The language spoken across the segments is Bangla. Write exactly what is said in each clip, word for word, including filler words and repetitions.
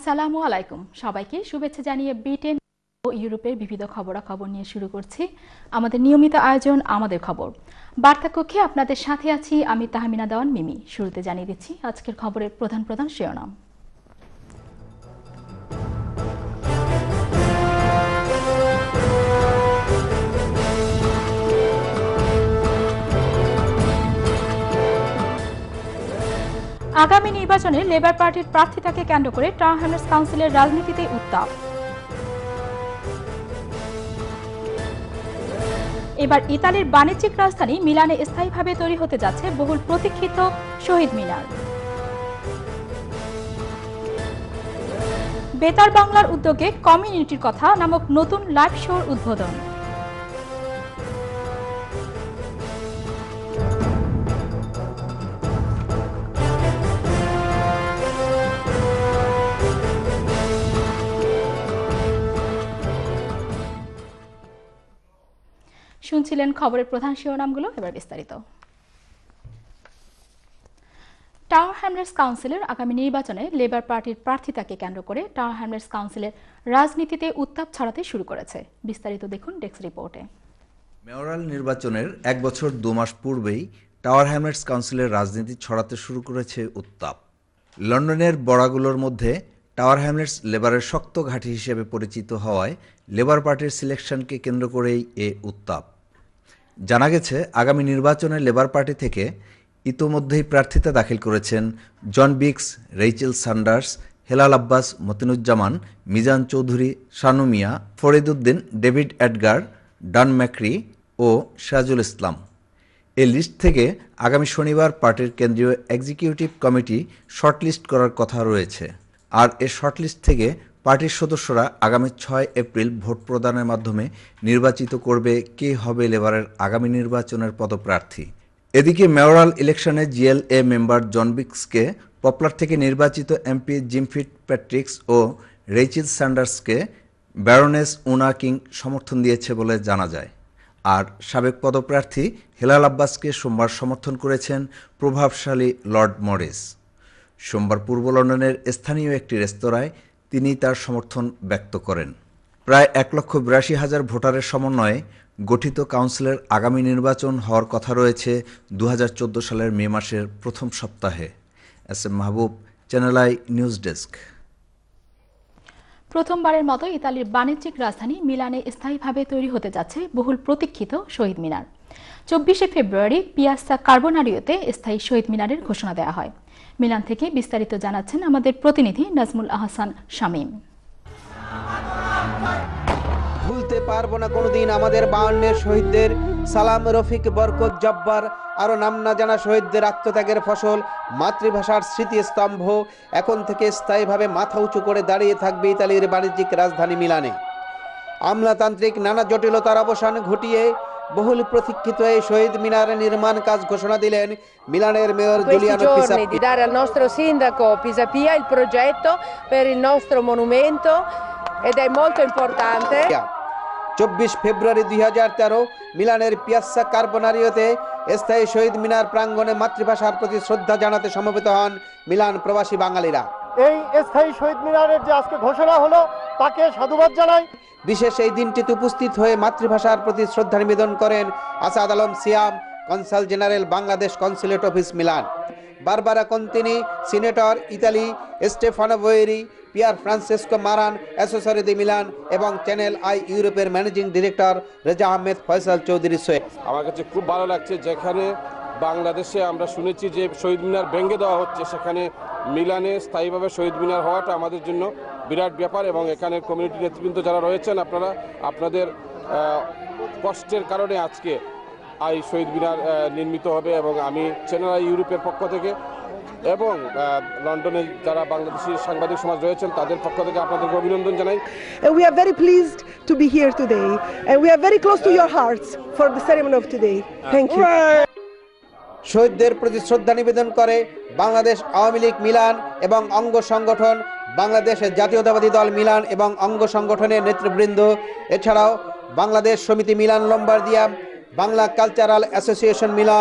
আসসালামু আলাইকুম সবাইকে শুভেচ্ছা জানিয়ে ব্রিটেন ও ইউরোপের বিবিধ খবরাখবর নিয়ে শুরু করছি আমাদের নিয়মিত আয়োজন আমাদের খবর। বার্তা কক্ষে আপনাদের সাথে আছি আমি তাহমিনা দেওয়ান মিমি। শুরুতে জানিয়ে দিচ্ছি আজকের খবরের প্রধান প্রধান শিরোনাম। আগামী নির্বাচনে লেবার পার্টির প্রার্থিতাকে কেন্দ্র করে টাওয়ার হ্যামলেটস কাউন্সিলের রাজনীতিতে উত্তাপ। এবার ইতালির বাণিজ্যিক রাজধানী মিলানে স্থায়ীভাবে তৈরি হতে যাচ্ছে বহুল প্রতীক্ষিত শহীদ মিনার। বেতার বাংলার উদ্যোগে কমিউনিটির কথা নামক নতুন লাইভ শোর উদ্বোধন। শুনছিলেন খবরের প্রধান শিরোনামগুলো, এবার বিস্তারিত। টাওয়ার হ্যামলেটস কাউন্সিলের আগামী নির্বাচনে লেবার পার্টির প্রার্থিতাকে কেন্দ্র করে টাওয়ার হ্যামলেটস কাউন্সিলের রাজনীতিতে উত্তাপ ছড়াতে শুরু করেছে। বিস্তারিত দেখুন ডেস্ক রিপোর্টে। মেয়রাল নির্বাচনের এক বছর দু মাস পূর্বেই টাওয়ার হ্যামলেটস কাউন্সিলের রাজনীতি ছড়াতে শুরু করেছে উত্তাপ। লন্ডনের বড়াগুলোর মধ্যে টাওয়ার হ্যামলেটস লেবারের শক্ত ঘাঁটি হিসেবে পরিচিত হওয়ায় লেবার পার্টির সিলেকশনকে কেন্দ্র করেই এ উত্তাপ। জানা গেছে আগামী নির্বাচনে লেবার পার্টি থেকে ইতোমধ্যেই প্রার্থিতা দাখিল করেছেন John Biggs, Rachel Saunders, Helal Abbas, Matinuzzaman, Mizan Chowdhury, Shanu Mia, Farid Uddin, David Edgar, Dan McCrea ও সিরাজুল ইসলাম। এই লিস্ট থেকে আগামী শনিবার পার্টির কেন্দ্রীয় এক্সিকিউটিভ কমিটি শর্টলিস্ট করার কথা রয়েছে। আর এ শর্টলিস্ট থেকে পার্টির সদস্যরা আগামী ছয় এপ্রিল ভোট প্রদানের মাধ্যমে নির্বাচিত করবে কে হবে লেবারের আগামী নির্বাচনের পদপ্রার্থী। এদিকে মেয়রাল ইলেকশনে জিএলএ মেম্বার জন বিক্সকে, পপলার থেকে নির্বাচিত এমপি জিম ফিট প্যাট্রিক্স ও রেইচেল স্যান্ডার্সকে ব্যারনেস উনা কিং সমর্থন দিয়েছে বলে জানা যায়। আর সাবেক পদপ্রার্থী হেলাল আব্বাসকে সোমবার সমর্থন করেছেন প্রভাবশালী লর্ড মরিস। সোমবার পূর্ব লন্ডনের স্থানীয় একটি রেস্তোরাঁয় তিনি তার সমর্থন ব্যক্ত করেন। প্রায় এক লক্ষ বিরাশি হাজার ভোটারের সমন্বয়ে গঠিত কাউন্সিলের আগামী নির্বাচন হওয়ার কথা রয়েছে দু হাজার চোদ্দো সালের মে মাসের প্রথম সপ্তাহে। S M Mahbub, channel I news desk. প্রথমবারের মতো ইতালির বাণিজ্যিক রাজধানী মিলানে স্থায়ীভাবে তৈরি হতে যাচ্ছে বহুল প্রতীক্ষিত শহীদ মিনার। চব্বিশে ফেব্রুয়ারি পিয়াসা কার্বোনারিওতে স্থায়ী শহীদ মিনারের ঘোষণা দেওয়া হয়। মিলান থেকে বিস্তারিত জানাচ্ছেন আমাদের প্রতিনিধি নাজমুল আহসান শামীম। ভুলতে পারবো না কোনোদিন আমাদের বায়ান্নের শহীদদের, সালাম, রফিক, বরকত, জব্বার, আরো নাম না জানা শহীদদের আত্মত্যাগের ফসল, মাতৃভাষার স্মৃতিস্তম্ভ এখন থেকে স্থায়ীভাবে মাথা উঁচু করে দাঁড়িয়ে থাকবে ইতালির বাণিজ্যিক রাজধানী মিলানে। আমলাতান্ত্রিক নানা জটিলতার অবসান ঘটিয়ে বহুল প্রতীক্ষিত এই শহীদ মিনার নির্মাণ কাজ ঘোষণা দিলেন মিলানের mayor Giuliano Pisapia. di dare al nostro sindaco Pisapia il progetto per il nostro monumento ed è molto importante. চব্বিশ ফেব্রুয়ারি দুই হাজার তেরো মিলানের পিয়াসা কার্বোনারিওতে স্থায়ী শহীদ মিনার প্রাঙ্গণে মাতৃভাষার প্রতি শ্রদ্ধা জানাতে সমবেত হন মিলান প্রবাসী বাঙালিরা। এই স্থায়ী শহীদ মিনারের যে আজকে ঘোষণা হলো তাকে সাধুবাদ জানাই। বিশেষ এই দিনটিতে উপস্থিত হয়ে মাতৃভাষার প্রতি শ্রদ্ধা নিবেদন করেন Asad Alam Siam, consul general Bangladesh consulate office Milan, Barbara Contini, senator Italy, Stefano Boeri, Pier Francesco Maran, অ্যাসেসরি দি মিলান এবং চ্যানেল আই ইউরোপের ম্যানেজিং ডিরেক্টর রেজা আহমেদ ফয়সাল চৌধুরী সোহেল। আমার কাছে খুব ভালো লাগছে, যেখানে বাংলাদেশে আমরা শুনেছি যে শহীদ মিনার ভেঙে দেওয়া হচ্ছে, সেখানে মিলানে স্থায়ীভাবে শহীদ মিনার হওয়াটা আমাদের জন্য বিরাট ব্যাপার। এবং এখানে কমিউনিটি নেতৃবৃন্দ যারা রয়েছেন, আপনারা আপনাদের কষ্টের কারণে আজকে এই শহীদ মিনার নির্মিত হবে। এবং আমি চ্যানেল আই ইউরোপের পক্ষ থেকে এবং লন্ডনে যারা বাংলাদেশি সাংবাদিক সমাজ রয়েছেন তাদের পক্ষ থেকে আপনাদেরকে অভিনন্দন জানাই। We are very pleased to be here today and we are very close to your hearts for the ceremony of today. Thank you. শহীদদের প্রতি শ্রদ্ধা নিবেদন করে বাংলাদেশ আওয়ামী লীগ মিলান এবং অঙ্গ সংগঠন, বাংলাদেশের জাতীয়তাবাদী দল মিলান এবং অঙ্গ সংগঠনের নেতৃবৃন্দ, এছাড়াও Bangladesh Samity Milan Lombardia, Bangla cultural association Milan,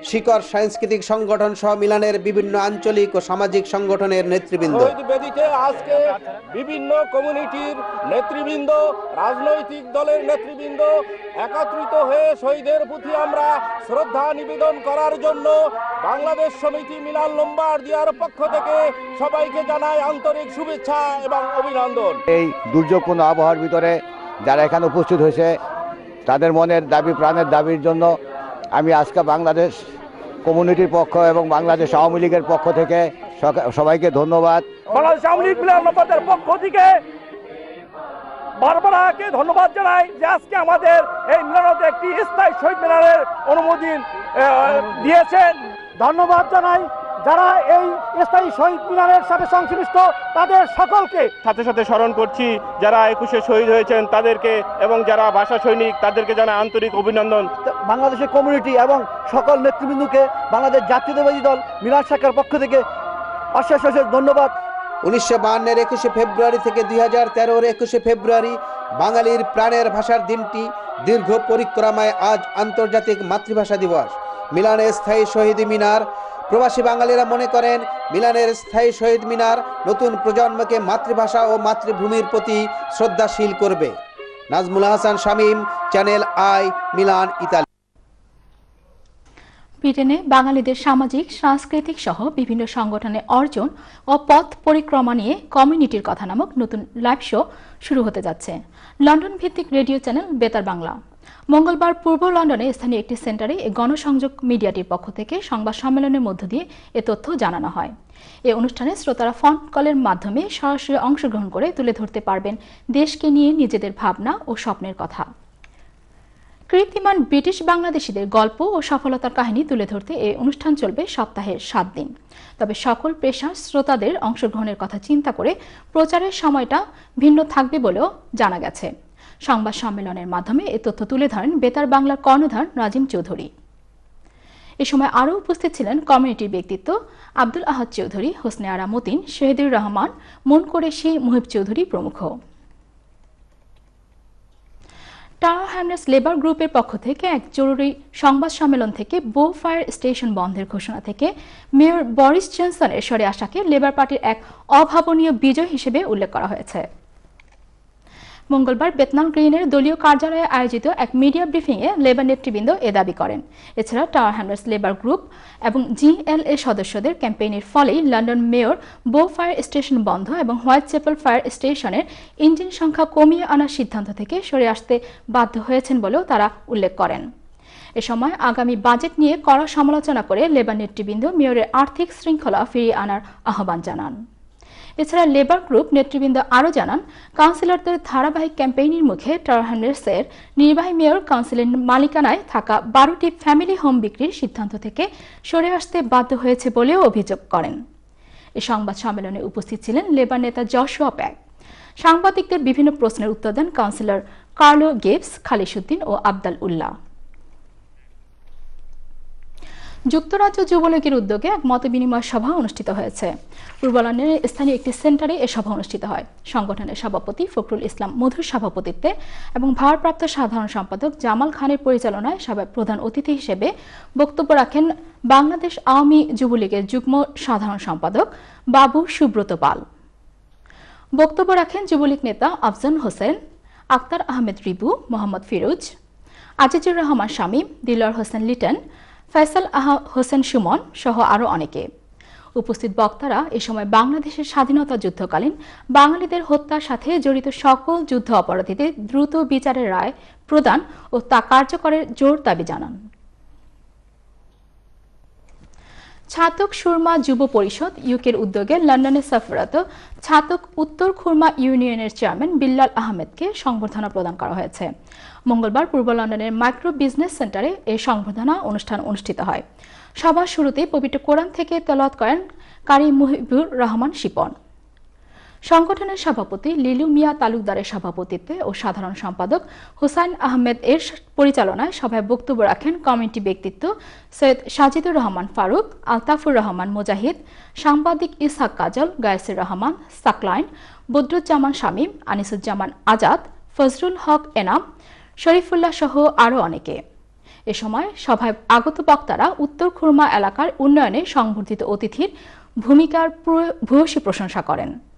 Shikor সাংস্কৃতিক সংগঠন সহ মিলানের বিভিন্ন আঞ্চলিক ও সামাজিক সংগঠনের নেতৃবৃন্দ। বেদিতে আজকে বিভিন্ন কমিউনিটির নেতৃবৃন্দ, রাজনৈতিক দলের নেতৃবৃন্দ একত্রিত হয়ে শহীদের প্রতি আমরা শ্রদ্ধা নিবেদন করার জন্য বাংলাদেশ সমিতি মিলান লম্বার্দিয়ার পক্ষ থেকে সবাইকে জানাই আন্তরিক শুভেচ্ছা এবং অভিনন্দন। এই দুর্যোগপূর্ণ আবহাওয়ার ভিতরে যারা এখানে উপস্থিত হয়েছে তাদের মনের দাবি প্রাণের দাবির জন্য আমি আজকে বাংলাদেশ কমিউনিটির পক্ষ এবং বাংলাদেশ আওয়ামী লীগের পক্ষ থেকে সবাইকে ধন্যবাদ। বাংলাদেশ আওয়ামী লীগ মিলান লম্বার্দিয়ার পক্ষ থেকে বারবারাকে ধন্যবাদ জানাই যে আজকে আমাদের এই মিলানতে একটি স্থায়ী শহীদ মিনারের অনুমোদন দিয়েছেন। ধন্যবাদ জানাই যারা এই স্থায়ী শহীদ মিনারের সাথে সংশ্লিষ্ট তাদের সকলকে। সাথে সাথে স্মরণ করছি যারা একুশে শহীদ হয়েছেন তাদেরকে এবং যারা ভাষা সৈনিক তাদেরকে জানাই আন্তরিক অভিনন্দন। বাংলাদেশের কমিউনিটি এবং সকল নেতৃবৃন্দকে বাংলাদেশ জাতীয়তাবাদী দল মিলান শাখার পক্ষ থেকে অশেষ অশেষ ধন্যবাদ। উনিশশো বাহান্নের একুশে ফেব্রুয়ারি থেকে দুই হাজার তেরোর একুশে ফেব্রুয়ারি বাঙালির প্রাণের ভাষার দিনটি দীর্ঘ পরিক্রমায় আজ আন্তর্জাতিক মাতৃভাষা দিবস। মিলানে স্থায়ী শহীদ মিনার। প্রবাসী বাঙালিরা মনে করেন মিলানের স্থায়ী শহীদ মিনার নতুন প্রজন্মকে মাতৃভাষা ও মাতৃভূমির প্রতি শ্রদ্ধাশীল করবে। Nazmul Hasan Shamim, channel I, Milan, Italy. ব্রিটেনে বাঙালিদের সামাজিক, সাংস্কৃতিক সহ বিভিন্ন সংগঠনের অর্জন ও পথ পরিক্রমা নিয়ে কমিউনিটির কথা নামক নতুন লাইভ শো শুরু হতে যাচ্ছে। লন্ডন ভিত্তিক রেডিও চ্যানেল বেতার বাংলা মঙ্গলবার পূর্ব লন্ডনে স্থানীয় একটি সেন্টারে গণসংযোগ মিডিয়াটির পক্ষ থেকে সংবাদ সম্মেলনের মধ্য দিয়ে এ তথ্য জানানো হয়। এ অনুষ্ঠানে শ্রোতারা ফোন কলের মাধ্যমে সরাসরি অংশগ্রহণ করে তুলে ধরতে পারবেন দেশকে নিয়ে নিজেদের ভাবনা ও স্বপ্নের কথা। কীর্তিমান ব্রিটিশ বাংলাদেশিদের গল্প ও সফলতার কাহিনী তুলে ধরতে এই অনুষ্ঠান চলবে সপ্তাহের সাত দিন। তবে সকল পেশার শ্রোতাদের অংশগ্রহণের কথা চিন্তা করে প্রচারের সময়টা ভিন্ন থাকবে বলেও জানা গেছে। সংবাদ সম্মেলনের মাধ্যমে এ তথ্য তুলে ধরেন বেতার বাংলার কর্ণধার নাজিম চৌধুরী। এ সময় আরও উপস্থিত ছিলেন কমিউনিটির ব্যক্তিত্ব আব্দুল আহাদ চৌধুরী, হোসনে আরা মতিন, শহীদুর রহমান, মন কোরেশি, মুহিব চৌধুরী প্রমুখ। টাওয়ার হ্যামলেটস লেবার গ্রুপের পক্ষ থেকে এক জরুরি সংবাদ সম্মেলন থেকে বো ফায়ার স্টেশন বন্ধের ঘোষণা থেকে মেয়র বরিস জনসনের সরে আসাকে লেবার পার্টির এক অভাবনীয় বিজয় হিসেবে উল্লেখ করা হয়েছে। মঙ্গলবার বেতনাল গ্রিনের দলীয় কার্যালয়ে আয়োজিত এক মিডিয়া ব্রিফিংয়ে লেবার নেতৃবৃন্দ এ দাবি করেন। এছাড়া টাওয়ার হ্যামলেটস লেবার গ্রুপ এবং জিএলএ সদস্যদের ক্যাম্পেইনের ফলেই London mayor Bow fire station বন্ধ এবং হোয়াইট চ্যাপেল ফায়ার স্টেশনের ইঞ্জিন সংখ্যা কমিয়ে আনার সিদ্ধান্ত থেকে সরে আসতে বাধ্য হয়েছেন বলেও তারা উল্লেখ করেন। এ সময় আগামী বাজেট নিয়ে কড়া সমালোচনা করে লেবার নেতৃবৃন্দ মেয়রের আর্থিক শৃঙ্খলা ফিরিয়ে আনার আহ্বান জানান। এছাড়া লেবার গ্রুপ নেতৃবৃন্দ আরও জানান, কাউন্সিলরদের ধারাবাহিক ক্যাম্পেইনের মুখে টাওয়ার হ্যামলেটসের নির্বাহী মেয়র কাউন্সিলের মালিকানায় থাকা বারোটি ফ্যামিলি হোম বিক্রির সিদ্ধান্ত থেকে সরে আসতে বাধ্য হয়েছে বলেও অভিযোগ করেন। এ সংবাদ সম্মেলনে উপস্থিত ছিলেন লেবার নেতা জশুয়া প্যাক। সাংবাদিকদের বিভিন্ন প্রশ্নের উত্তর দেন কাউন্সিলর কার্লো গিবস, খালিসুদ্দিন ও আবদাল উল্লাহ। যুক্তরাজ্য যুবলীগের উদ্যোগে এক মতবিনিময় সভা অনুষ্ঠিত হয়েছে। পূর্ব লন্ডনের স্থানীয় একটি সেন্টারে এ সভা অনুষ্ঠিত হয়। সংগঠনের সভাপতি ফখরুল ইসলাম মধুর সভাপতিত্বে এবং ভারপ্রাপ্ত সাধারণ সম্পাদক জামাল খানের পরিচালনায় সভায় প্রধান অতিথি হিসেবে বক্তব্য রাখেন বাংলাদেশ আওয়ামী যুবলীগের যুগ্ম সাধারণ সম্পাদক বাবু সুব্রত পাল। বক্তব্য রাখেন যুবলীগ নেতা আফজান হোসেন, আক্তার আহমেদ রিবু, মোহাম্মদ ফিরোজ, আজিজুর রহমান শামীম, দিলওয়ার হোসেন লিটন, ফয়সাল হোসেন সুমন সহ আরও অনেকে। উপস্থিত বক্তারা এ সময় বাংলাদেশের স্বাধীনতা যুদ্ধকালীন বাঙালিদের হত্যার সাথে জড়িত সকল যুদ্ধ অপরাধীদের দ্রুত বিচারের রায় প্রদান ও তা কার্যকরের জোর দাবি জানান। ছাতক সুরমা যুব পরিষদ ইউকের উদ্যোগে লন্ডনে সফররত ছাতক উত্তর খুরমা ইউনিয়নের চেয়ারম্যান বিল্লাল আহমেদকে সংবর্ধনা প্রদান করা হয়েছে। মঙ্গলবার পূর্ব লন্ডনের মাইক্রো বিজনেস সেন্টারে এই সংবর্ধনা অনুষ্ঠান অনুষ্ঠিত হয়। সভার শুরুতে পবিত্র কোরআন থেকে তেলাওয়াত করেন কারি মুহিবুর রহমান শিপন। সংগঠনের সভাপতি লিলু মিয়া তালুকদারের সভাপতিত্বে ও সাধারণ সম্পাদক হুসাইন আহমেদ এর পরিচালনায় সভায় বক্তব্য রাখেন কমিটি ব্যক্তিত্ব সৈয়দ সাজিদুর রহমান ফারুক, আলতাফুর রহমান মুজাহিদ, সাংবাদিক ইসহাক কাজল, গায়েসুর রহমান সাকলাইন, বদরুজ্জামান শামীম, আনিসুজ্জামান আজাদ, ফজরুল হক এনাম, শরীফুল্লাহ সহ আরও অনেকে। এ সময় সভায় আগত বক্তারা উত্তর খুরমা এলাকার উন্নয়নে সংবর্ধিত অতিথির ভূমিকার ভূয়সী প্রশংসা করেন।